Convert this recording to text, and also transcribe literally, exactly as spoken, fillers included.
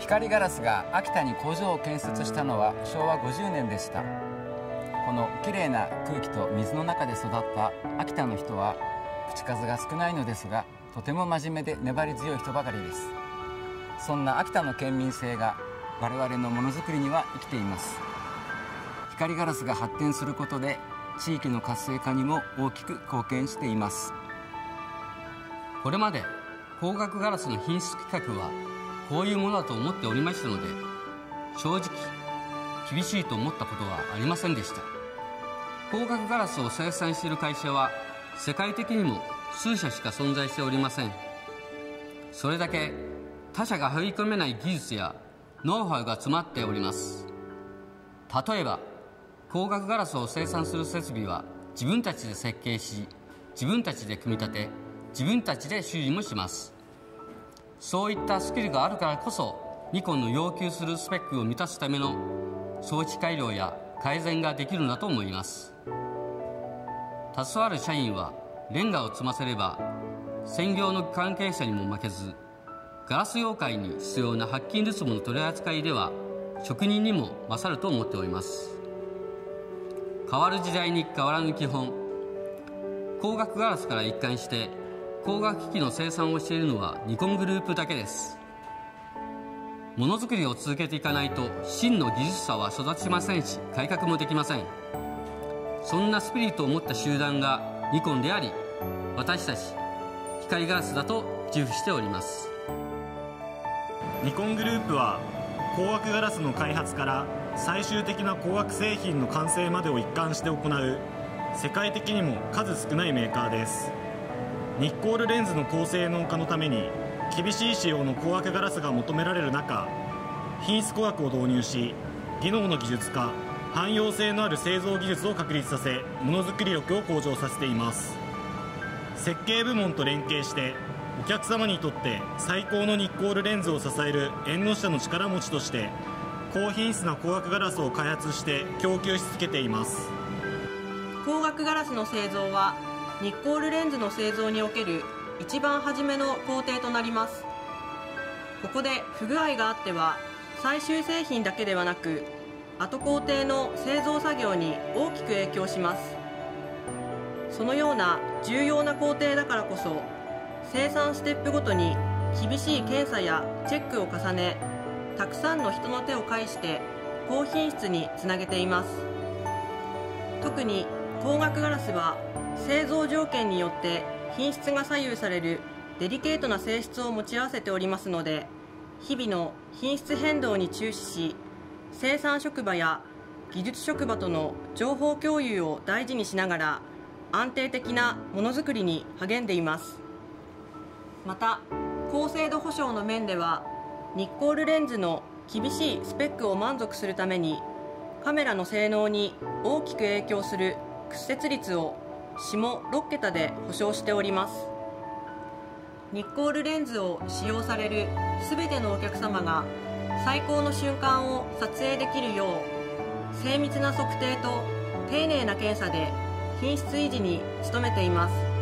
光ガラスが秋田に工場を建設したのはしょうわごじゅうねんでした。このきれいな空気と水の中で育った秋田の人は口数が少ないのですが、とても真面目で粘り強い人ばかりです。そんな秋田の県民性が我々のものづくりには生きています。光ガラスが発展することで地域の活性化にも大きく貢献しています。 これまで光学ガラスの品質規格はこういうものだと思っておりましたので、正直厳しいと思ったことはありませんでした。光学ガラスを生産している会社は世界的にも数社しか存在しておりません。それだけ他社が入り込めない技術やノウハウが詰まっております。例えば光学ガラスを生産する設備は自分たちで設計し、自分たちで組み立て、自分たちで修理もします。そういったスキルがあるからこそ、ニコンの要求するスペックを満たすための装置改良や改善ができるのだと思います。携わる社員はレンガを積ませれば専業の関係者にも負けず、ガラス業界に必要な白金ルツボの取り扱いでは職人にも勝ると思っております。変わる時代に変わらぬ基本、光学ガラスから一貫して光学機器の生産をしているのはニコングループだけです。ものづくりを続けていかないと真の技術者は育ちませんし、改革もできません。そんなスピリットを持った集団がニコンであり、私たち光ガラスだと自負しております。 ニコングループは光学ガラスの開発から最終的な光学製品の完成までを一貫して行う世界的にも数少ないメーカーです。ニッコールレンズの高性能化のために厳しい仕様の光学ガラスが求められる中、品質工学を導入し、技能の技術化、汎用性のある製造技術を確立させ、ものづくり力を向上させています。設計部門と連携してお客様にとって最高のニッコールレンズを支える縁の下の力持ちとして、高品質な光学ガラスを開発して供給し続けています。 光学ガラスの製造はニッコールレンズの製造における一番初めの工程となります。ここで不具合があっては最終製品だけではなく、後工程の製造作業に大きく影響します。そのような重要な工程だからこそ、生産ステップごとに厳しい検査やチェックを重ね、たくさんの人の手を介して高品質につなげています。特に光学ガラスは製造条件によって品質が左右されるデリケートな性質を持ち合わせておりますので、日々の品質変動に注視し、生産職場や技術職場との情報共有を大事にしながら安定的なものづくりに励んでいます。また高精度保証の面では、ニッコールレンズの厳しいスペックを満足するためにカメラの性能に大きく影響する屈折率を下ろっけたで保証しております。ニッコールレンズを使用されるすべてのお客様が最高の瞬間を撮影できるよう、精密な測定と丁寧な検査で品質維持に努めています。